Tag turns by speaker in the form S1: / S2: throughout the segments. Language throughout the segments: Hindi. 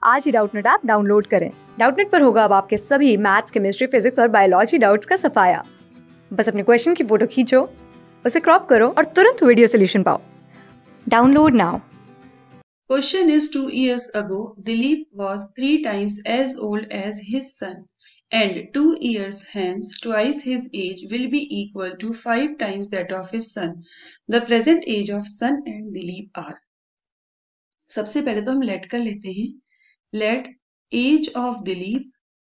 S1: आज ही डाउटनेट ऐप डाउनलोड करें। डाउटनेट पर होगा अब आपके सभी मैथ्स, केमिस्ट्री, फिजिक्स और बायोलॉजी डाउट्स का सफाया। बस अपने क्वेश्चन की फोटो खींचो, उसे क्रॉप करो और तुरंत वीडियो सोल्यूशन पाओ। Download now.
S2: Question is 2 years ago, Dilip was 3 times as old as his son, and 2 years hence, twice his age will be equal to 5 times that of his son. The present age of son and Dilip are. सबसे पहले तो हम लेट कर लेते हैं. Let age of Dilip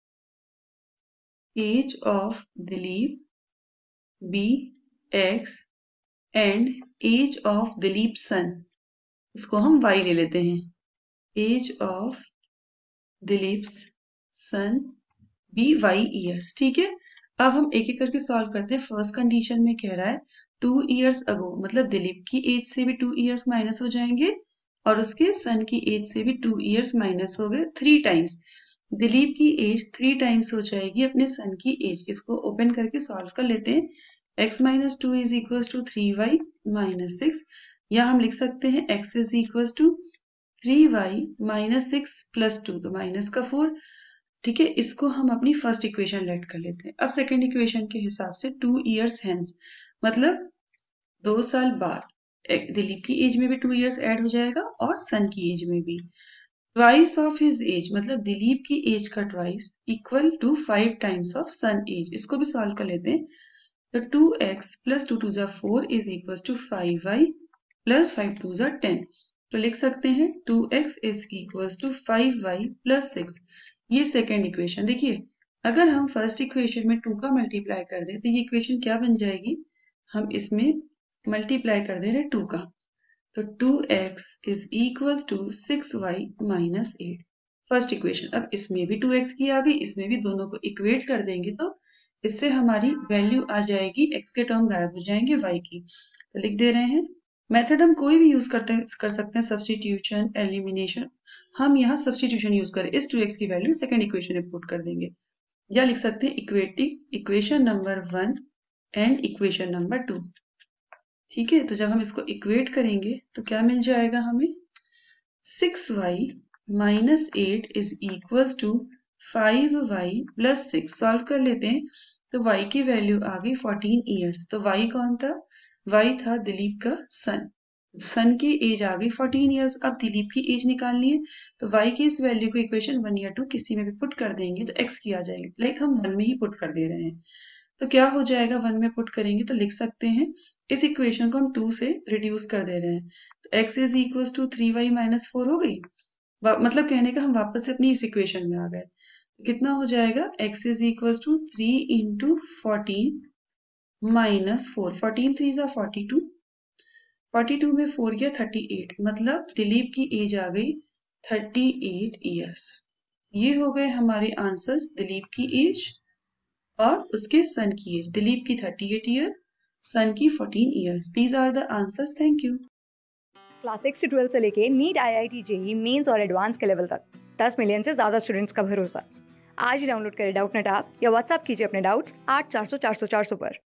S2: be x and age of Dilip's son. इसको हम y ले लेते हैं. Age of Dilip's son be y years. ठीक है. अब हम एक एक करके सॉल्व करते हैं. फर्स्ट कंडीशन में कह रहा है 2 years ago, मतलब दिलीप की एज से भी 2 years माइनस हो जाएंगे और उसके सन की एज से भी 2 years माइनस हो गए 3 times. दिलीप की एज 3 times हो जाएगी अपने सन की एज. इसको ओपन करके सॉल्व कर लेते हैं. x minus 2 is equal to 3y minus 6, या हम लिख सकते हैं x is equal to 3y minus 6 plus 2, तो माइनस का 4. ठीक है. इसको हम अपनी फर्स्ट इक्वेशन लेट कर लेते हैं. अब सेकंड इक्वेशन के हिसाब से 2 years hence, मतलब 2 साल बाद दिलीप की एज में भी 2 years ऐड हो जाएगा और सन की एज में भी. ट्वाइस ऑफ हिज एज, मतलब दिलीप की एज का twice equal to 5 times of son age. इसको भी सॉल्व कर लेते हैं. तो 2x प्लस 2 2 जा 4 is equal to 5y plus 5 2 जा 10. तो लिख सकते हैं 2x is equal to 5y plus 6. ये सेकेंड इक्वेशन. देखिए, अगर हम फर्स्ट इक्वेशन में 2 का मल्टीप्लाई कर दें तो ये इक्वेशन क्या बन जाएगी, हम इसमें मल्टीप्लाई कर दे रहे 2 का, तो 2x is equal to 6y minus 8. First equation. अब इसमें भी 2x की आ गई, इसमें भी, दोनों को इक्वेट कर देंगे तो इससे हमारी वैल्यू आ जाएगी, x के टर्म गायब हो जाएंगे y की. तो लिख दे रहे हैं. मेथड हम कोई भी यूज कर सकते हैं, सब्स्टिट्यूशन, एलिमिनेशन. हम यहाँ सब्स्टिट्यूशन यूज करें. इस 2x की वैल्यू सेकंड इक्वेशन में पुट कर देंगे, या लिख सकते हैं equating equation number 1 and equation number 2. ठीक है. तो जब हम इसको इक्वेट करेंगे तो क्या मिल जाएगा हमें, 6y minus 8 is equal to 5y plus 6. Solve कर लेते हैं. तो y की वैल्यू आ गई 14 years. तो y कौन था, y था दिलीप का सन. सन की एज आ गई 14 years. अब दिलीप की एज निकालनी है, तो y की इस वैल्यू को इक्वेशन 1 या 2 किसी में भी पुट कर देंगे तो x की आ जाएगी. लाइक हम 1 में ही पुट कर दे रहे हैं. तो क्या हो जाएगा, 1 में पुट करेंगे तो लिख सकते हैं, इस इक्वेशन को हम 2 से रिड्यूस कर दे रहे हैं. तो x is equal to 3y minus 4 हो गई. मतलब कहने का हम वापस से अपनी इस इक्वेशन में आ गए. तो कितना हो जाएगा, x is equal to 3 into 14 minus 4. 14 3 जा 42, 42 में 4 गया 38, मतलब दिलीप की एज आ गई 38 years. ये हो गए हमारे आंसर्स. दिलीप की एज और उसके सन की एज. दिलीप की 38 ईयर, सन की 14 years. These are the answers. Thank you.
S1: Class 6 से 12 से लेके नीट, IIT, जेईई मेंस और एडवांस के लेवल तक 10 मिलियन से ज्यादा स्टूडेंट्स का भरोसा। आज ही डाउनलोड करें डाउटनेट ऐप या व्हाट्सएप कीजिए अपने डाउट्स 8400 400 400 पर.